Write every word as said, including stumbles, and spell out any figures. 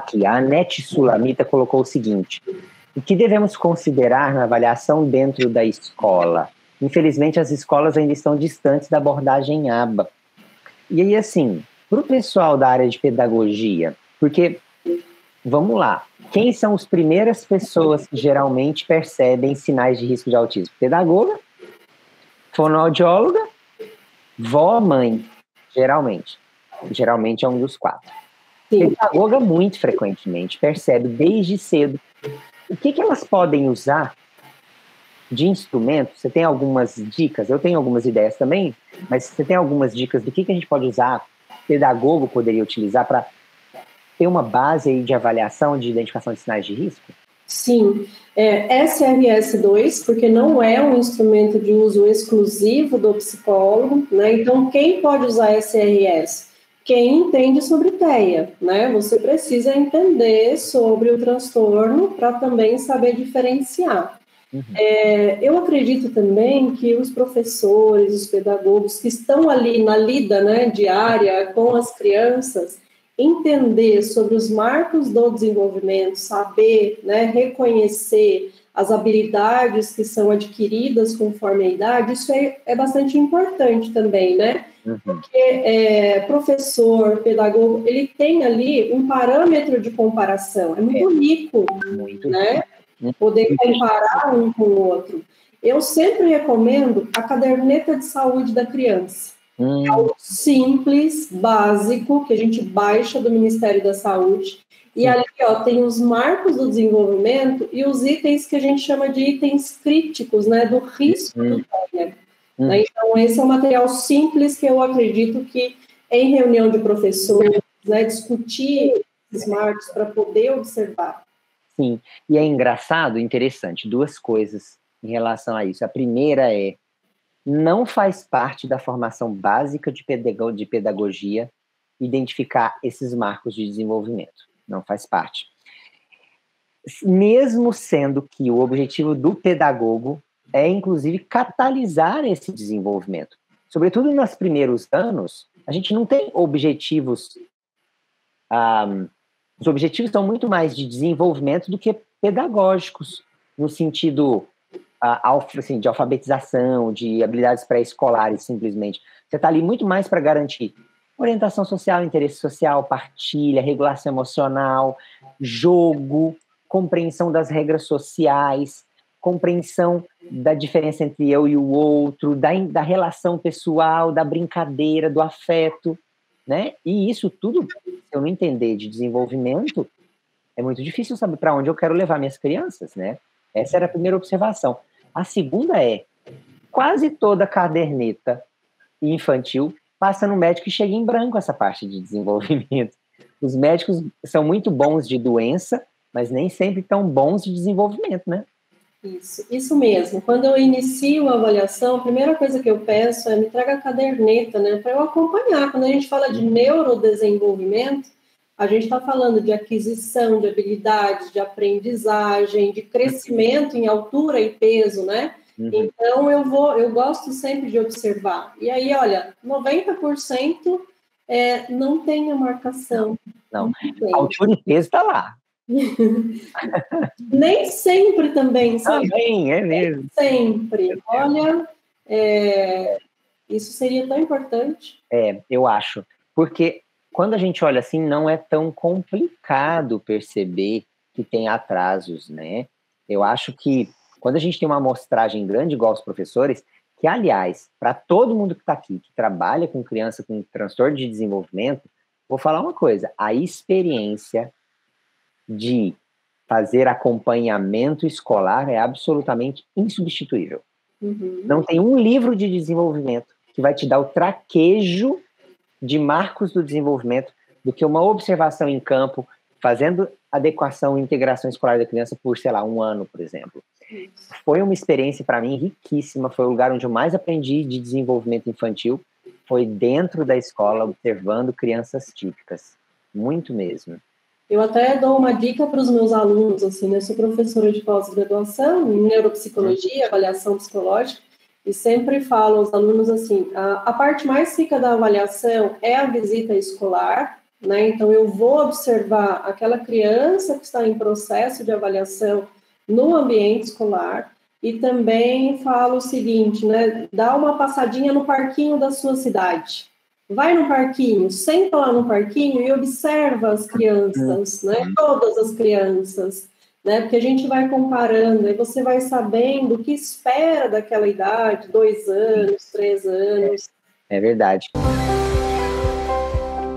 aqui, a Anete Sulamita colocou o seguinte: o que devemos considerar na avaliação dentro da escola? Infelizmente, as escolas ainda estão distantes da abordagem ABA. E aí, assim, para o pessoal da área de pedagogia, porque, vamos lá, quem são as primeiras pessoas que geralmente percebem sinais de risco de autismo? Pedagoga, fonoaudióloga, vó, mãe, geralmente. Geralmente é um dos quatro. Sim. Pedagoga, muito frequentemente, percebe desde cedo. O que, que elas podem usar de instrumento? Você tem algumas dicas? Eu tenho algumas ideias também, mas você tem algumas dicas do que, que a gente pode usar, pedagogo poderia utilizar para ter uma base aí de avaliação, de identificação de sinais de risco? Sim, é, S R S dois, porque não é um instrumento de uso exclusivo do psicólogo, né? Então, quem pode usar S R S? Quem entende sobre T E A, né? Você precisa entender sobre o transtorno para também saber diferenciar. Uhum. É, eu acredito também que os professores, os pedagogos que estão ali na lida, né, diária com as crianças, entender sobre os marcos do desenvolvimento, saber, né, reconhecer as habilidades que são adquiridas conforme a idade, isso é, é bastante importante também, né? Uhum. Porque é, professor, pedagogo, ele tem ali um parâmetro de comparação, é muito rico, muito né? Rico. Poder comparar um com o outro. Eu sempre recomendo a caderneta de saúde da criança. Hum. É algo simples, básico, que a gente baixa do Ministério da Saúde. E ali, ó, tem os marcos do desenvolvimento e os itens que a gente chama de itens críticos, né, do risco hum. do T E A. Hum. Né? Então, esse é um material simples que eu acredito que em reunião de professores, né, discutir esses marcos para poder observar. Sim, e é engraçado, interessante, duas coisas em relação a isso. A primeira é, não faz parte da formação básica de pedagogia identificar esses marcos de desenvolvimento. Não faz parte. Mesmo sendo que o objetivo do pedagogo é, inclusive, catalisar esse desenvolvimento. Sobretudo nos primeiros anos, a gente não tem objetivos... Um, os objetivos são muito mais de desenvolvimento do que pedagógicos, no sentido... assim, de alfabetização, de habilidades pré-escolares, simplesmente. Você está ali muito mais para garantir orientação social, interesse social, partilha, regulação emocional, jogo, compreensão das regras sociais, compreensão da diferença entre eu e o outro, da, da relação pessoal, da brincadeira, do afeto, né? E isso tudo, se eu não entender de desenvolvimento, é muito difícil saber para onde eu quero levar minhas crianças, né? Essa era a primeira observação. A segunda é, quase toda caderneta infantil passa no médico e chega em branco essa parte de desenvolvimento. Os médicos são muito bons de doença, mas nem sempre tão bons de desenvolvimento, né? Isso, isso mesmo. Quando eu inicio a avaliação, a primeira coisa que eu peço é me traga a caderneta, né? Para eu acompanhar. Quando a gente fala de neurodesenvolvimento, a gente está falando de aquisição de habilidades, de aprendizagem, de crescimento em altura e peso, né? Uhum. Então, eu vou, eu gosto sempre de observar. E aí, olha, noventa por cento é, não tem a marcação. Não, não. Altura e peso está lá. Nem sempre também, sabe? Também, é mesmo. Nem sempre. Olha, é, isso seria tão importante. É, eu acho. Porque... quando a gente olha assim, não é tão complicado perceber que tem atrasos, né? Eu acho que quando a gente tem uma amostragem grande, igual os professores, que, aliás, para todo mundo que está aqui, que trabalha com criança com transtorno de desenvolvimento, vou falar uma coisa, a experiência de fazer acompanhamento escolar é absolutamente insubstituível. Uhum. Não tem um livro de desenvolvimento que vai te dar o traquejo de marcos do desenvolvimento do que uma observação em campo, fazendo adequação e integração escolar da criança por, sei lá, um ano, por exemplo. Isso. Foi uma experiência, para mim, riquíssima, foi o lugar onde eu mais aprendi de desenvolvimento infantil, foi dentro da escola, observando crianças típicas, muito mesmo. Eu até dou uma dica para os meus alunos, assim, né? Eu sou professora de pós-graduação em neuropsicologia, avaliação psicológica, e sempre falo aos alunos assim, a, a parte mais rica da avaliação é a visita escolar, né? Então, eu vou observar aquela criança que está em processo de avaliação no ambiente escolar e também falo o seguinte, né? Dá uma passadinha no parquinho da sua cidade. Vai no parquinho, senta lá no parquinho e observa as crianças, né? Todas as crianças, né? Porque a gente vai comparando e você vai sabendo o que espera daquela idade, dois anos, três anos. É verdade.